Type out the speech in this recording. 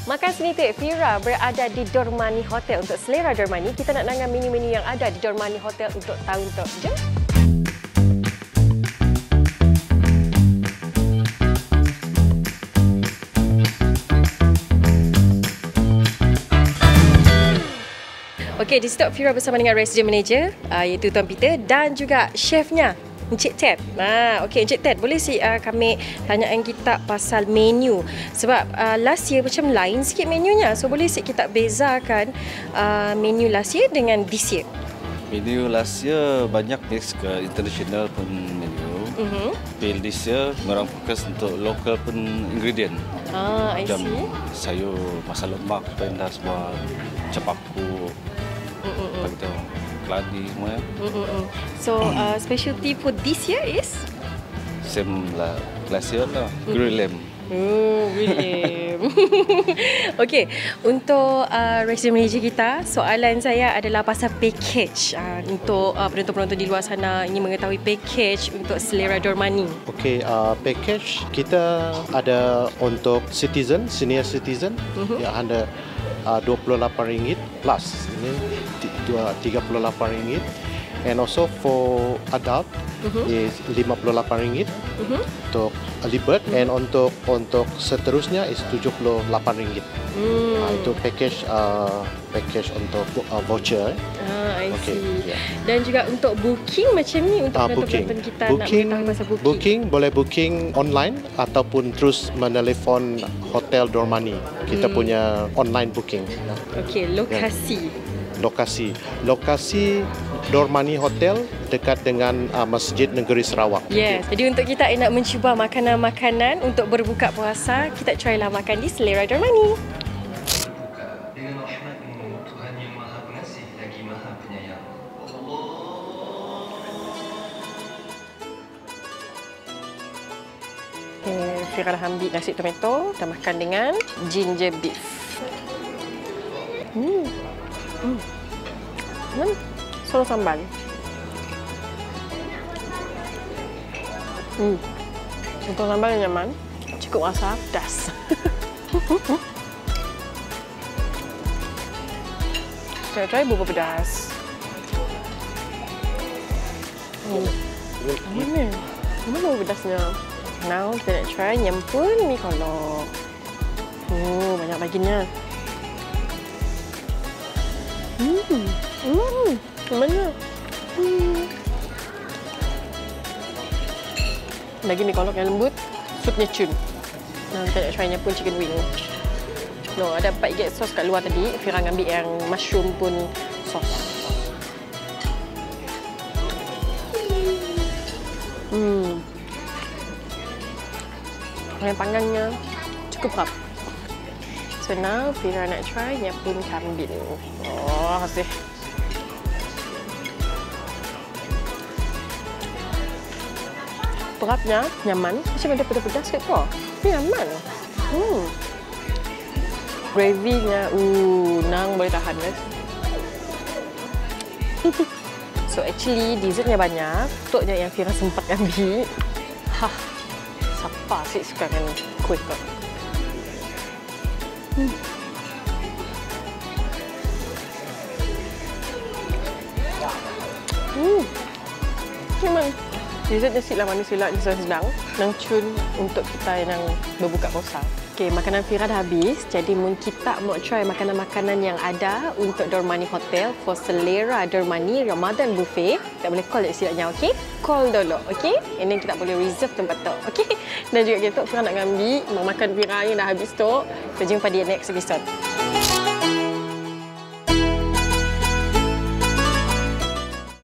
Makan senitik, Fira berada di Dormani Hotel. Untuk selera Dormani, kita nak dengar menu-menu yang ada di Dormani Hotel untuk tahun tu. Jom! Okey, di stop Fira bersama dengan resident manager iaitu Tuan Peter dan juga chefnya Encik Ted. Okey, Encik Ted, boleh kami tanyakan kita pasal menu. Sebab last year macam lain sikit menunya. So boleh kita bezakan menu last year dengan this year? Menu last year banyak mix ke international pun menu. Tapi this year orang fokus untuk local pun ingredient. I macam see. sayur, masak lemak, penda semua, cepaku, keladi semua. So specialty for this year is? Same lah last year lah, grilled lamb. William. Okey, untuk resident manager kita, soalan saya adalah pasal package. Untuk penonton-penonton di luar sana ingin mengetahui package untuk selera Dormani. Okey, package kita ada untuk citizen, senior citizen yang ada RM28 plus ini RM38, and also for adult is RM58 untuk early bird, and untuk seterusnya is RM78. Itu package untuk voucher. I Okay, see. yeah. Dan juga untuk booking macam ni untuk penonton-penonton kita nak mengetahui pasal booking. Boleh booking online ataupun terus menelefon Hotel Dormani. Kita punya online booking. Okey, lokasi. Lokasi Dormani Hotel dekat dengan Masjid Negeri Sarawak. Yes. Jadi untuk kita yang nak mencuba makanan-makanan untuk berbuka puasa, kita try lah makan di selera Dormani. Dengan rahmat-Mu, Tuhan yang Maha Pengasih lagi Maha Penyayang. Fira dah ambil nasi tomato dan makan dengan ginger beef. Solo sambal. Untuk sambal yang nyaman, cukup rasa pedas. Saya try bubur pedas. Mana? Mana bubur pedasnya? Now kita nak try nyempun mi kolok. Banyak baginya. Mana? Lagi mi kolok yang lembut, supnya cun. Nah, kita nak try nyempun chicken wing. No, ada 4 gig sos kat luar tadi. Fira ambil yang mushroom pun sos. Yang panggangnya cukup rap. So now Fira nak try nyempun kambing. Oh, kasih. Perapnya nyaman. Macam ada pedas-pedas kat kau. Tapi nyaman. Gravy-nya, nang boleh tahan guys. So actually dessertnya banyak. Tutnya yang Fira sempat ambil. Siapa sih suka dengan kuih kau? Memang dessert nasi lah manis silap ni sedang. Nang cun untuk kita yang berbuka puasa. Okey, makanan Fira dah habis. Jadi mungkin kita mau try makanan-makanan yang ada untuk Dormani Hotel for selera Dormani Ramadan buffet. Tak boleh call je silapnya, okey? Call dulu, okey? And then kita boleh reserve tempat tu, okey? Dan juga kita Fira nak ambil makan Fira yang dah habis tu. Kita jumpa di next episode.